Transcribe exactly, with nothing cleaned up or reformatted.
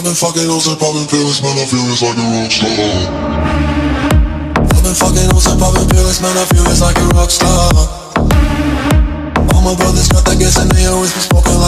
I've been fucking hoes and popping pills, man, I feel it's like a rock star. I've been fucking hoes and popping pills, man, I feel it's like a rock star. All my brothers got that gas and they always be smoking